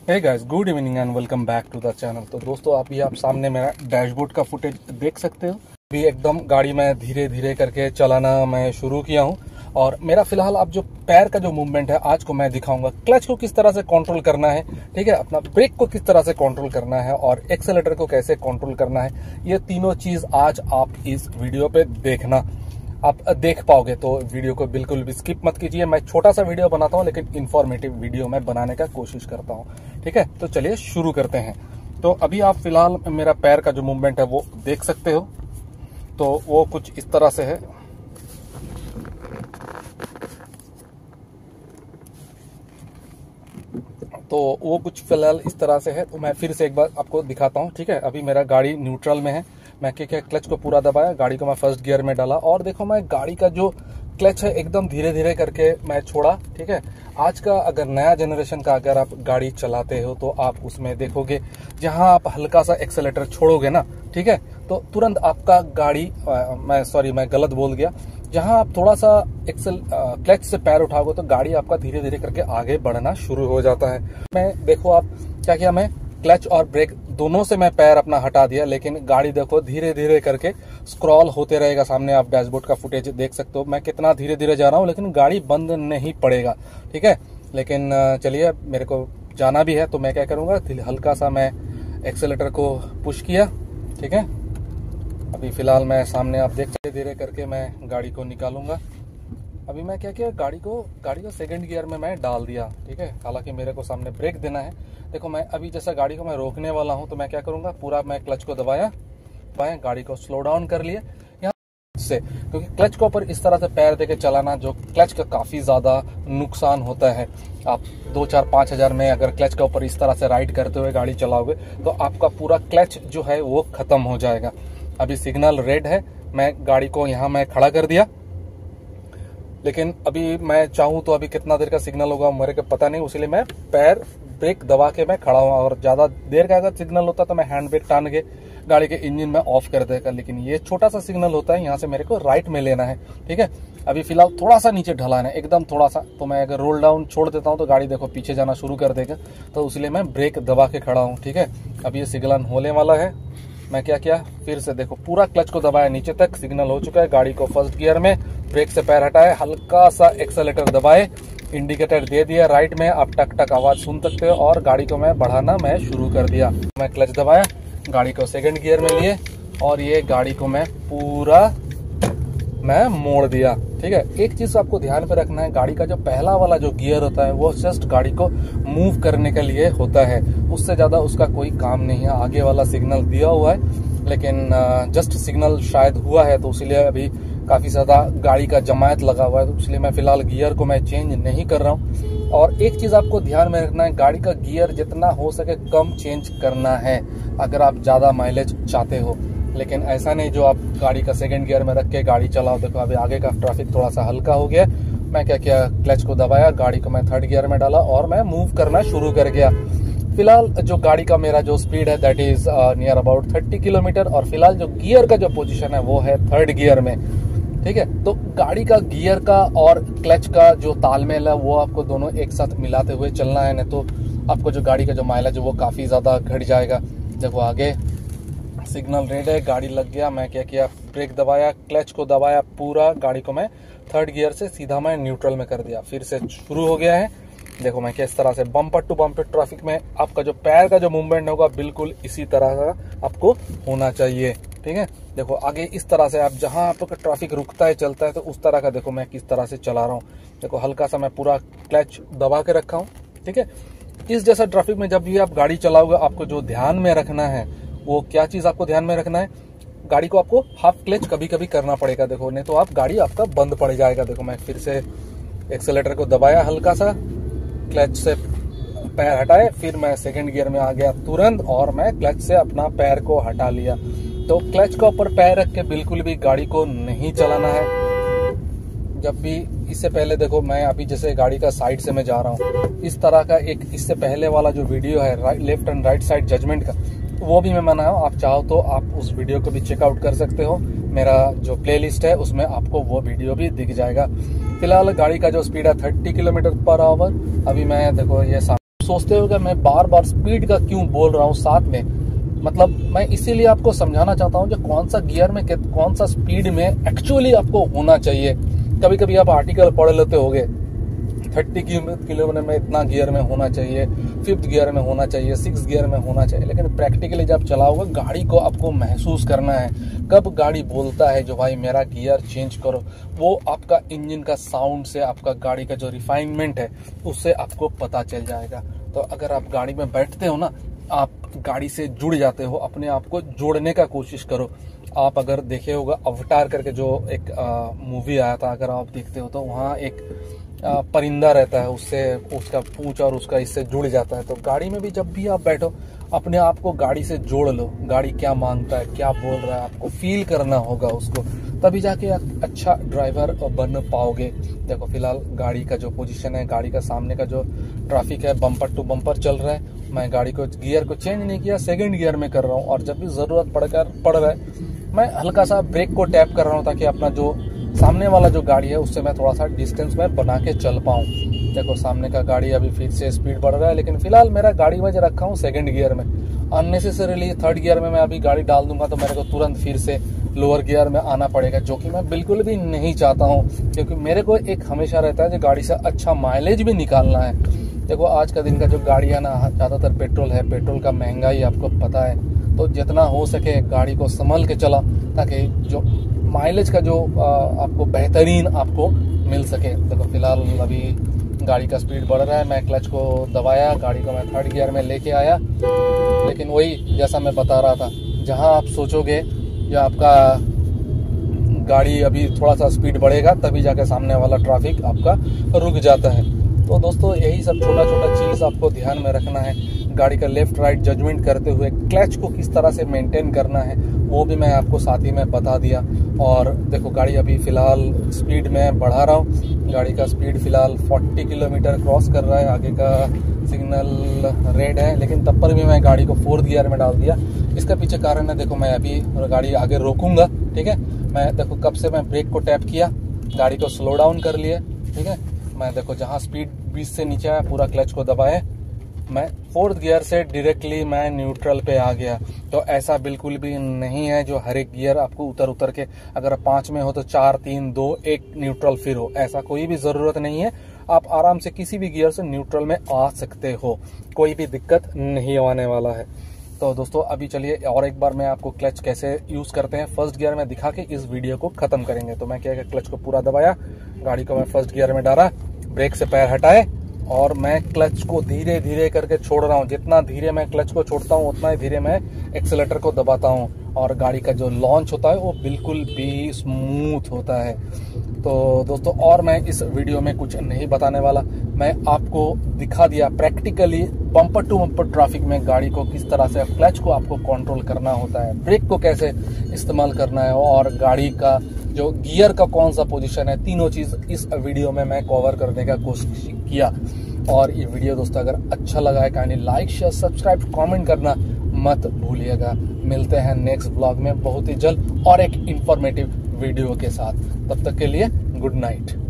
Hey guys, good evening and welcome back to the channel. तो दोस्तों, अभी आप सामने मेरा डैशबोर्ड का फुटेज देख सकते हो। अभी एकदम गाड़ी में धीरे धीरे करके चलाना मैं शुरू किया हूं और मेरा फिलहाल अब जो पैर का जो मूवमेंट है आज को मैं दिखाऊंगा। क्लच को किस तरह से कंट्रोल करना है, ठीक है, अपना ब्रेक को किस तरह से कंट्रोल करना है और एक्सेलेरेटर को कैसे कंट्रोल करना है, ये तीनों चीज आज आप इस वीडियो पे देखना, आप देख पाओगे। तो वीडियो को बिल्कुल भी स्किप मत कीजिए। मैं छोटा सा वीडियो बनाता हूं लेकिन इंफॉर्मेटिव वीडियो मैं बनाने का कोशिश करता हूं, ठीक है। तो चलिए शुरू करते हैं। तो अभी आप फिलहाल मेरा पैर का जो मूवमेंट है वो देख सकते हो। तो वो कुछ इस तरह से है। तो वो कुछ फिलहाल इस तरह से है। तो मैं फिर से एक बार आपको दिखाता हूं, ठीक है। अभी मेरा गाड़ी न्यूट्रल में है। मैं क्या क्लच को पूरा दबाया, गाड़ी को मैं फर्स्ट गियर में डाला और देखो मैं गाड़ी का जो क्लच है एकदम धीरे धीरे करके मैं छोड़ा, ठीक है। आज का अगर नया जनरेशन का अगर आप गाड़ी चलाते हो तो आप उसमें देखोगे जहां आप हल्का सा एक्सेलेरेटर छोड़ोगे ना, ठीक है, तो तुरंत आपका गाड़ी मैं गलत बोल गया। जहां आप थोड़ा सा क्लच से पैर उठाओगे तो गाड़ी आपका धीरे धीरे करके आगे बढ़ना शुरू हो जाता है। मैं देखो आप क्या किया, मैं क्लच और ब्रेक दोनों से मैं पैर अपना हटा दिया, लेकिन गाड़ी देखो धीरे धीरे करके स्क्रॉल होते रहेगा। सामने आप डैशबोर्ड का फुटेज देख सकते हो मैं कितना धीरे धीरे जा रहा हूँ, लेकिन गाड़ी बंद नहीं पड़ेगा, ठीक है। लेकिन चलिए, मेरे को जाना भी है तो मैं क्या करूंगा, हल्का सा मैं एक्सेलेरेटर को पुश किया, ठीक है। अभी फिलहाल मैं सामने आप देख धीरे धीरे करके मैं गाड़ी को निकालूंगा। अभी मैं क्या किया, गाड़ी को सेकंड गियर में मैं डाल दिया, ठीक है। हालांकि मेरे को सामने ब्रेक देना है। देखो मैं अभी जैसा गाड़ी को मैं रोकने वाला हूं तो मैं क्या करूंगा, पूरा मैं क्लच को दबाया, गाड़ी को स्लो डाउन कर लिया यहाँ से, क्योंकि क्लच के ऊपर इस तरह से पैर देके चलाना जो क्लच का काफी ज्यादा नुकसान होता है। आप 2-4-5 हजार में अगर क्लच के ऊपर इस तरह से राइड करते हुए गाड़ी चलाओगे तो आपका पूरा क्लच जो है वो खत्म हो जाएगा। अभी सिग्नल रेड है, मैं गाड़ी को यहाँ मैं खड़ा कर दिया, लेकिन अभी मैं चाहूं तो अभी कितना देर का सिग्नल होगा मेरे को पता नहीं, इसलिए मैं पैर ब्रेक दबा के मैं खड़ा हुआ। और ज्यादा देर का अगर सिग्नल होता तो मैं हैंड ब्रेक टान के गाड़ी के इंजन में ऑफ कर देगा, लेकिन ये छोटा सा सिग्नल होता है, यहाँ से मेरे को राइट में लेना है, ठीक है। अभी फिलहाल थोड़ा सा नीचे ढलाना है, एकदम थोड़ा सा। तो मैं अगर रोल डाउन छोड़ देता हूँ तो गाड़ी देखो पीछे जाना शुरू कर देगा, तो इसलिए मैं ब्रेक दबा के खड़ा हूँ, ठीक है। अभी ये सिग्नल होने वाला है। मैं क्या किया, फिर से देखो पूरा क्लच को दबाया, नीचे तक सिग्नल हो चुका है। गाड़ी को फर्स्ट गियर में, ब्रेक से पैर हटाए, हल्का सा एक्सेलेरेटर दबाए, इंडिकेटर दे दिया राइट में, आप टक टक आवाज सुन सकते हो और गाड़ी को मैं बढ़ाना मैं शुरू कर दिया। मैं क्लच दबाया, गाड़ी को सेकंड गियर में लिए और ये गाड़ी को मैं पूरा मैं मोड़ दिया, ठीक है। एक चीज आपको ध्यान पे रखना है, गाड़ी का जो पहला वाला जो गियर होता है वो जस्ट गाड़ी को मूव करने के लिए होता है, उससे ज्यादा उसका कोई काम नहीं है। आगे वाला सिग्नल दिया हुआ है लेकिन जस्ट सिग्नल शायद हुआ है, तो इसलिए अभी काफी ज्यादा गाड़ी का जमायत लगा हुआ है, तो इसलिए मैं फिलहाल गियर को मैं चेंज नहीं कर रहा हूँ। और एक चीज आपको ध्यान में रखना है, गाड़ी का गियर जितना हो सके कम चेंज करना है अगर आप ज्यादा माइलेज चाहते हो, लेकिन ऐसा नहीं जो आप गाड़ी का सेकंड गियर में रख के गाड़ी चलाओ। देखो अभी आगे का ट्रैफिक थोड़ा सा हल्का हो गया, मैं क्या किया, क्लच को दबाया, गाड़ी को मैं थर्ड गियर में डाला और मैं मूव करना शुरू कर गया। फिलहाल जो गाड़ी का मेरा जो स्पीड है that is near about 30 kilometre और फिलहाल जो गियर का जो पोजीशन है वो है थर्ड गियर में, ठीक है। तो गाड़ी का गियर का और क्लच का जो तालमेल है वो आपको दोनों एक साथ मिलाते हुए चलना है, नहीं तो आपको जो गाड़ी का जो माइलेज है वो काफी ज्यादा घट जाएगा। देखो आगे सिग्नल रेड है, गाड़ी लग गया। मैं क्या किया, ब्रेक दबाया, क्लच को दबाया पूरा, गाड़ी को मैं थर्ड गियर से सीधा मैं न्यूट्रल में कर दिया। फिर से शुरू हो गया है। देखो मैं किस तरह से बम्पर टू बम्पर ट्रैफिक में आपका जो पैर का जो मूवमेंट होगा बिल्कुल इसी तरह का आपको होना चाहिए, ठीक है। देखो आगे इस तरह से आप जहां आपका ट्रैफिक रुकता है चलता है तो उस तरह का देखो मैं किस तरह से चला रहा हूँ। देखो हल्का सा मैं पूरा क्लच दबा के रखा हूँ, ठीक है। इस जैसा ट्रैफिक में जब भी आप गाड़ी चलाओगे आपको जो ध्यान में रखना है वो क्या चीज आपको ध्यान में रखना है, गाड़ी को आपको हाफ क्लच कभी कभी करना पड़ेगा, देखो नहीं तो आप गाड़ी आपका बंद पड़ जाएगा। देखो मैं फिर से एक्सेलेरेटर को दबाया, हल्का सा क्लच से पैर हटाए, फिर मैं सेकंड गियर में आ गया तुरंत और मैं क्लच से अपना पैर को हटा लिया। तो क्लच के ऊपर पैर रख के बिल्कुल भी गाड़ी को नहीं चलाना है। जब भी इससे पहले देखो मैं अभी जैसे गाड़ी का साइड से मैं जा रहा हूँ, इस तरह का एक इससे पहले वाला जो वीडियो है left and right side judgement का, वो भी मैं बनाया हूँ। आप चाहो तो आप उस वीडियो को भी चेकआउट कर सकते हो, मेरा जो प्लेलिस्ट है उसमें आपको वो वीडियो भी दिख जाएगा। फिलहाल गाड़ी का जो स्पीड है 30 किलोमीटर पर आवर। अभी मैं देखो ये सोचते हो कि मैं बार बार स्पीड का क्यों बोल रहा हूँ साथ में, मतलब मैं इसीलिए आपको समझाना चाहता हूँ जो कौन सा गियर में कौन सा स्पीड में एक्चुअली आपको होना चाहिए। कभी कभी आप आर्टिकल पढ़ लेते होगे 30 किलोमीटर में इतना गियर में होना चाहिए, 5th गियर में होना चाहिए, 6th गियर में होना चाहिए, लेकिन प्रैक्टिकली जब चलाओगे गाड़ी को आपको महसूस करना है कब गाड़ी बोलता है जो भाई मेरा गियर चेंज करो। वो आपका इंजन का साउंड से, आपका गाड़ी का जो रिफाइनमेंट है उससे आपको पता चल जाएगा। तो अगर आप गाड़ी में बैठते हो ना, आप गाड़ी से जुड़ जाते हो, अपने आप को जोड़ने का कोशिश करो। आप अगर देखे होगा अवतार करके जो एक मूवी आया था, अगर आप देखते हो तो वहाँ एक परिंदा रहता है, उससे उसका पूंछ और उसका इससे जुड़ जाता है। तो गाड़ी में भी जब भी आप बैठो अपने आप को गाड़ी से जोड़ लो, गाड़ी क्या मांगता है, क्या बोल रहा है, आपको फील करना होगा उसको, तभी जाके आप अच्छा ड्राइवर बन पाओगे। देखो फिलहाल गाड़ी का जो पोजीशन है, गाड़ी का सामने का जो ट्रैफिक है बम्पर टू बम्पर चल रहा है। मैं गाड़ी को गियर को चेंज नहीं किया, 2nd गियर में कर रहा हूँ, और जब भी जरूरत पड़ रहा है मैं हल्का सा ब्रेक को टैप कर रहा हूँ ताकि अपना जो सामने वाला जो गाड़ी है उससे मैं थोड़ा सा डिस्टेंस में बना के चल पाऊँ। देखो सामने का गाड़ी अभी फिर से स्पीड बढ़ रहा है, लेकिन फिलहाल मेरा गाड़ी में जो रखा हूँ 2nd गियर में। अननेसेसरीली 3rd गियर में मैं अभी गाड़ी डाल दूंगा तो मेरे को तुरंत फिर से लोअर गियर में आना पड़ेगा, जो कि मैं बिल्कुल भी नहीं चाहता हूँ, क्योंकि मेरे को एक हमेशा रहता है जो गाड़ी से अच्छा माइलेज भी निकालना है। देखो आज का दिन का जो गाड़ी है ना, ज़्यादातर पेट्रोल है, पेट्रोल का महंगाई आपको पता है, तो जितना हो सके गाड़ी को संभल के चला ताकि जो माइलेज का जो आपको बेहतरीन आपको मिल सके। देखो फिलहाल अभी गाड़ी का स्पीड बढ़ रहा है, मैं क्लच को दबाया, गाड़ी को मैं 3rd गियर में लेके आया, लेकिन वही जैसा मैं बता रहा था, जहां आप सोचोगे या आपका गाड़ी अभी थोड़ा सा स्पीड बढ़ेगा तभी जाके सामने वाला ट्रैफिक आपका रुक जाता है। तो दोस्तों यही सब छोटा छोटा चीज़ आपको ध्यान में रखना है। गाड़ी का लेफ्ट राइट जजमेंट करते हुए क्लच को किस तरह से मेंटेन करना है वो भी मैं आपको साथ ही में बता दिया। और देखो गाड़ी अभी फ़िलहाल स्पीड में बढ़ा रहा हूँ, गाड़ी का स्पीड फ़िलहाल 40 किलोमीटर क्रॉस कर रहा है, आगे का सिग्नल रेड है, लेकिन तब पर भी मैं गाड़ी को 4th गियर में डाल दिया। इसका पीछे कारण है, देखो मैं अभी गाड़ी आगे रोकूंगा, ठीक है, मैं देखो कब से मैं ब्रेक को टैप किया, गाड़ी को स्लो डाउन कर लिया, ठीक है, मैं देखो जहाँ स्पीड 20 से नीचे है पूरा क्लच को दबाए, मैं 4th गियर से डायरेक्टली मैं न्यूट्रल पे आ गया। तो ऐसा बिल्कुल भी नहीं है जो हर एक गियर आपको उतर के, अगर 5 में हो तो 4 3 2 1 न्यूट्रल फिर हो, ऐसा कोई भी ज़रूरत नहीं है। आप आराम से किसी भी गियर से न्यूट्रल में आ सकते हो, कोई भी दिक्कत नहीं आने वाला है। तो दोस्तों अभी चलिए और एक बार मैं आपको क्लच कैसे यूज़ करते हैं 1st गियर में दिखा के इस वीडियो को ख़त्म करेंगे। तो मैं क्या क्लच को पूरा दबाया, गाड़ी को मैं 1st गियर में डाला, ब्रेक से पैर हटाए और मैं क्लच को धीरे धीरे करके छोड़ रहा हूँ। जितना धीरे मैं क्लच को छोड़ता हूँ उतना ही धीरे मैं एक्सेलेटर को दबाता हूँ, और गाड़ी का जो लॉन्च होता है वो बिल्कुल भी स्मूथ होता है। तो दोस्तों और मैं इस वीडियो में कुछ नहीं बताने वाला, मैं आपको दिखा दिया practically bumper to bumper traffic में गाड़ी को किस तरह से क्लच को आपको कंट्रोल करना होता है, ब्रेक को कैसे इस्तेमाल करना है, और गाड़ी का जो गियर का कौन सा पोजीशन है, तीनों चीज़ इस वीडियो में मैं कवर करने का कोशिश किया। और ये वीडियो दोस्तों अगर अच्छा लगा है kindly like share subscribe comment करना मत भूलिएगा। मिलते हैं नेक्स्ट ब्लॉग में बहुत ही जल्द और एक इंफॉर्मेटिव वीडियो के साथ, तब तक के लिए गुड नाइट।